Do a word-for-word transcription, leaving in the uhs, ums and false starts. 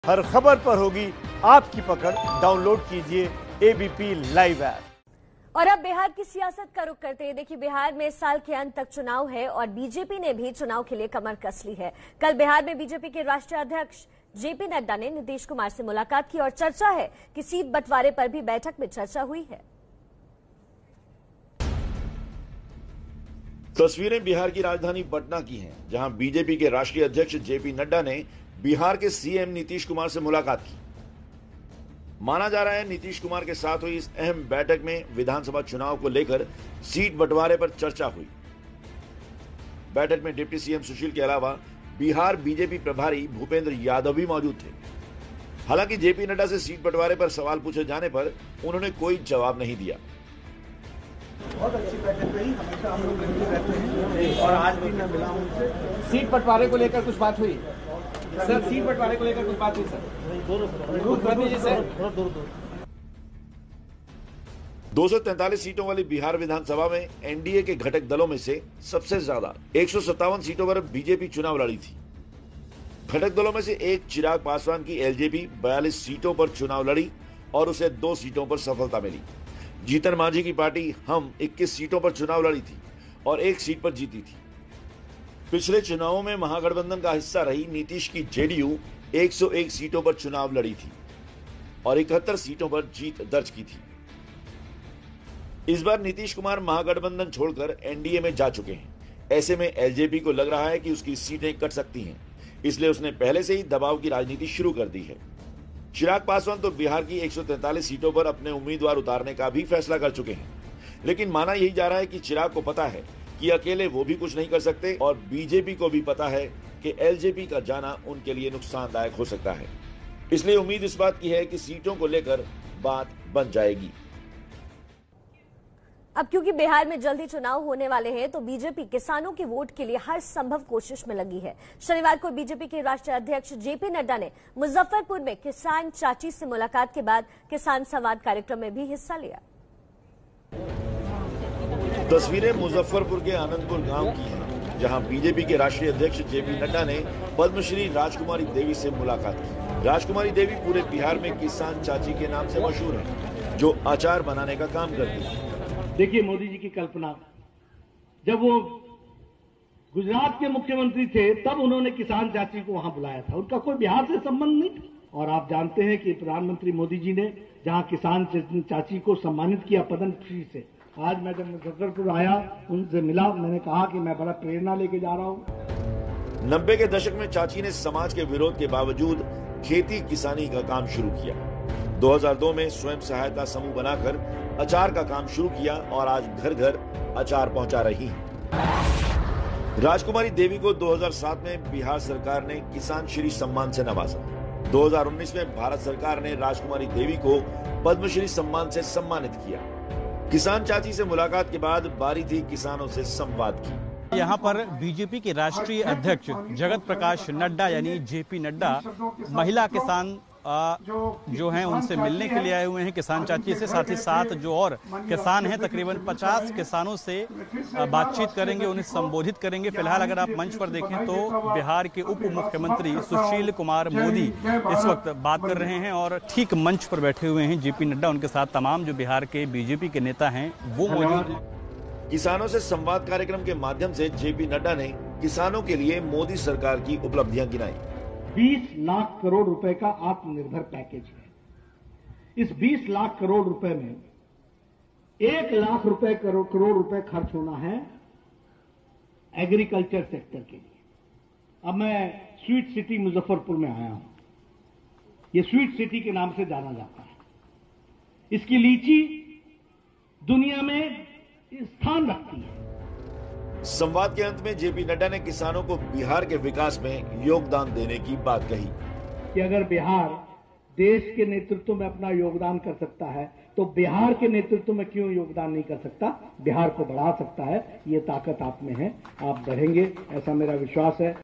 हर खबर पर होगी आपकी पकड़। डाउनलोड कीजिए एबीपी लाइव ऐप। और अब बिहार की सियासत का रुख करते हैं। देखिए, बिहार में साल के अंत तक चुनाव है और बीजेपी ने भी चुनाव के लिए कमर कस ली है। कल बिहार में बीजेपी के राष्ट्रीय अध्यक्ष जेपी नड्डा ने नीतीश कुमार से मुलाकात की और चर्चा है कि सीट बंटवारे पर भी बैठक में चर्चा हुई है। तस्वीरें बिहार की राजधानी पटना की हैं, जहां बीजेपी के राष्ट्रीय अध्यक्ष जेपी नड्डा ने बिहार के सीएम नीतीश कुमार से मुलाकात की। माना जा रहा है नीतीश कुमार के साथ हुई इस अहम बैठक में विधानसभा चुनाव को लेकर सीट बंटवारे पर चर्चा हुई। बैठक में डिप्टी सीएम सुशील के अलावा बिहार बीजेपी प्रभारी भूपेंद्र यादव भी मौजूद थे। हालांकि जेपी नड्डा से सीट बंटवारे पर सवाल पूछे जाने पर उन्होंने कोई जवाब नहीं दिया। बहुत अच्छी बैठक रही, हमेशा हम लोग मिलते रहते हैं और आज भी मैं मिला हूं उनसे। सीट बंटवारे को लेकर कुछ बात हुई सर? सीट बंटवारे को लेकर कुछ बात हुई सर? दो सौ तैंतालीस सीटों वाली बिहार विधानसभा में एनडीए के घटक दलों में से सबसे ज्यादा एक सौ सत्तावन सीटों पर बीजेपी चुनाव लड़ी थी। घटक दलों में से एक चिराग पासवान की एलजेपी बयालीस सीटों पर चुनाव लड़ी और उसे दो सीटों पर सफलता मिली। जीतन मांझी की पार्टी हम इक्कीस सीटों पर चुनाव लड़ी थी और एक सीट पर जीती थी। पिछले चुनावों में महागठबंधन का हिस्सा रही नीतीश की जेडीयू एक सौ एक सीटों पर चुनाव लड़ी थी और इकहत्तर सीटों पर जीत दर्ज की थी। इस बार नीतीश कुमार महागठबंधन छोड़कर एनडीए में जा चुके हैं। ऐसे में एलजेपी को लग रहा है कि उसकी सीटें कट सकती हैं, इसलिए उसने पहले से ही दबाव की राजनीति शुरू कर दी है। चिराग पासवान तो बिहार की एक सौ तैंतालीस सीटों पर अपने उम्मीदवार उतारने का भी फैसला कर चुके हैं, लेकिन माना यही जा रहा है कि चिराग को पता है कि अकेले वो भी कुछ नहीं कर सकते और बीजेपी को भी पता है कि एलजेपी का जाना उनके लिए नुकसानदायक हो सकता है। इसलिए उम्मीद इस बात की है कि सीटों को लेकर बात बन जाएगी। अब क्योंकि बिहार में जल्द ही चुनाव होने वाले हैं, तो बीजेपी किसानों के वोट के लिए हर संभव कोशिश में लगी है। शनिवार को बीजेपी के राष्ट्रीय अध्यक्ष जेपी नड्डा ने मुजफ्फरपुर में किसान चाची से मुलाकात के बाद किसान संवाद कार्यक्रम में भी हिस्सा लिया। तस्वीरें मुजफ्फरपुर के आनंदपुर गांव की हैं, जहां बीजेपी के राष्ट्रीय अध्यक्ष जेपी नड्डा ने पद्मश्री राजकुमारी देवी से मुलाकात की। राजकुमारी देवी पूरे बिहार में किसान चाची के नाम से मशहूर हैं, जो अचार बनाने का काम करती है। देखिए, मोदी जी की कल्पना, जब वो गुजरात के मुख्यमंत्री थे तब उन्होंने किसान चाची को वहां बुलाया था। उनका कोई बिहार से संबंध नहीं था। और आप जानते हैं कि प्रधानमंत्री मोदी जी ने जहां किसान चाची को सम्मानित किया पद्मश्री से, आज मैं जब मुजफ्फरपुर आया उनसे मिला, मैंने कहा कि मैं बड़ा प्रेरणा लेके जा रहा हूं। नब्बे के दशक में चाची ने समाज के विरोध के बावजूद खेती किसानी का काम शुरू किया। दो हज़ार दो में स्वयं सहायता समूह बनाकर अचार का काम शुरू किया और आज घर घर अचार पहुंचा रही हैं। राजकुमारी देवी को दो हज़ार सात में बिहार सरकार ने किसान श्री सम्मान से नवाजा। दो हज़ार उन्नीस में भारत सरकार ने राजकुमारी देवी को पद्मश्री सम्मान से सम्मानित किया। किसान चाची से मुलाकात के बाद बारी थी किसानों से संवाद की। यहाँ पर बीजेपी के राष्ट्रीय अध्यक्ष जगत प्रकाश नड्डा यानी जेपी नड्डा महिला किसान आ, जो हैं उनसे मिलने के लिए आए हुए हैं किसान चाची से। साथ ही साथ जो और किसान हैं तकरीबन पचास किसानों से बातचीत करेंगे, उन्हें संबोधित करेंगे। फिलहाल अगर आप मंच पर देखें तो बिहार के उप मुख्यमंत्री सुशील कुमार मोदी इस वक्त बात कर रहे हैं और ठीक मंच पर बैठे हुए हैं जेपी नड्डा। उनके साथ तमाम जो बिहार के बीजेपी के नेता हैं वो मौजूद हैं। किसानों से संवाद कार्यक्रम के माध्यम से जेपी नड्डा ने किसानों के लिए मोदी सरकार की उपलब्धियां गिनाई। बीस लाख करोड़ रुपए का आत्मनिर्भर पैकेज है। इस बीस लाख करोड़ रुपए में एक लाख रुपए करोड़ करोड़ रुपए खर्च होना है एग्रीकल्चर सेक्टर के लिए। अब मैं स्वीट सिटी मुजफ्फरपुर में आया हूं। ये स्वीट सिटी के नाम से जाना जाता है। इसकी लीची दुनिया में स्थान रखती है। संवाद के अंत में जेपी नड्डा ने किसानों को बिहार के विकास में योगदान देने की बात कही कि अगर बिहार देश के नेतृत्व में अपना योगदान कर सकता है तो बिहार के नेतृत्व में क्यों योगदान नहीं कर सकता, बिहार को बढ़ा सकता है। ये ताकत आप में है, आप बढ़ेंगे ऐसा मेरा विश्वास है।